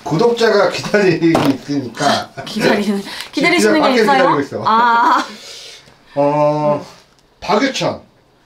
구독자가 기다리고 있으니까. 기다리시는 게 있어요? 기다리고 있어. 아. 박유천.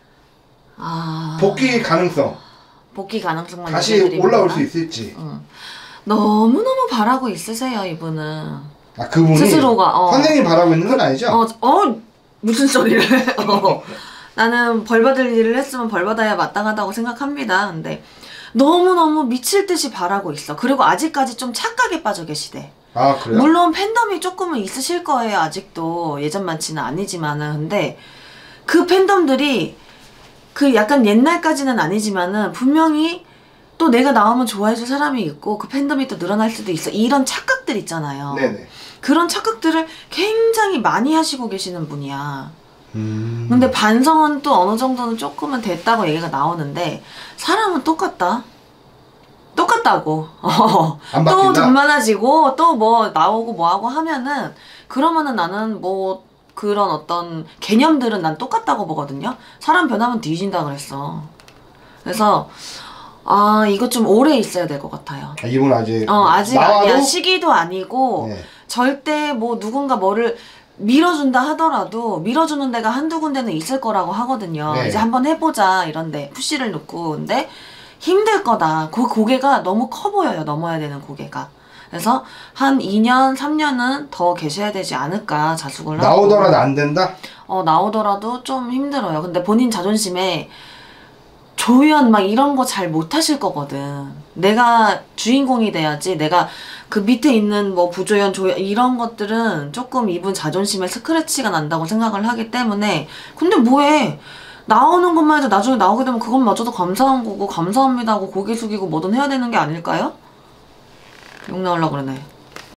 복귀 가능성. 복귀 가능성만 다시 올라올 수 있을지. 너무너무 바라고 있으세요, 이분은. 그분이 스스로가 선생님 바라고 있는 건 아니죠? 무슨 소리를 나는 벌 받을 일을 했으면 벌 받아야 마땅하다고 생각합니다. 근데 너무너무 미칠 듯이 바라고 있어. 그리고 아직까지 좀 착각에 빠져 계시대. 그래요? 물론 팬덤이 조금은 있으실 거예요. 아직도 예전만치는 아니지만은. 근데 그 팬덤들이 그 약간 옛날까지는 아니지만은 분명히 또 내가 나오면 좋아해줄 사람이 있고 그 팬덤이 또 늘어날 수도 있어. 이런 착각들 있잖아요. 네네. 그런 착각들을 굉장히 많이 하시고 계시는 분이야. 근데 반성은 또 어느 정도는 조금은 됐다고 얘기가 나오는데 사람은 똑같다고. 안 또 바뀐다? 돈 많아지고 또 뭐 나오고 뭐하고 하면은 그러면은 나는 뭐 그런 어떤 개념들은 난 똑같다고 보거든요. 사람 변하면 뒤진다 그랬어. 그래서 이거 좀 오래 있어야 될 것 같아요. 이분 아직 아직 나와도? 아니야. 시기도 아니고 네. 절대 뭐 누군가 뭐를 밀어준다 하더라도 밀어주는 데가 한두 군데는 있을 거라고 하거든요. 네. 이제 한번 해보자 이런데 푸시를 놓고. 근데 힘들 거다. 그 고개가 너무 커 보여요. 넘어야 되는 고개가. 그래서 한 2년, 3년은 더 계셔야 되지 않을까 자숙을 하고. 나오더라도 안 된다? 나오더라도 좀 힘들어요. 근데 본인 자존심에 조연 막 이런 거 잘 못하실 거거든. 내가 주인공이 돼야지. 내가 그 밑에 있는 뭐 부조연, 조연 이런 것들은 조금 이분 자존심에 스크래치가 난다고 생각을 하기 때문에. 근데 뭐해. 나오는 것만 해도 나중에 나오게 되면 그것마저도 감사한 거고 감사합니다 하고 고개 숙이고 뭐든 해야 되는 게 아닐까요? 욕 나오려고 그러네.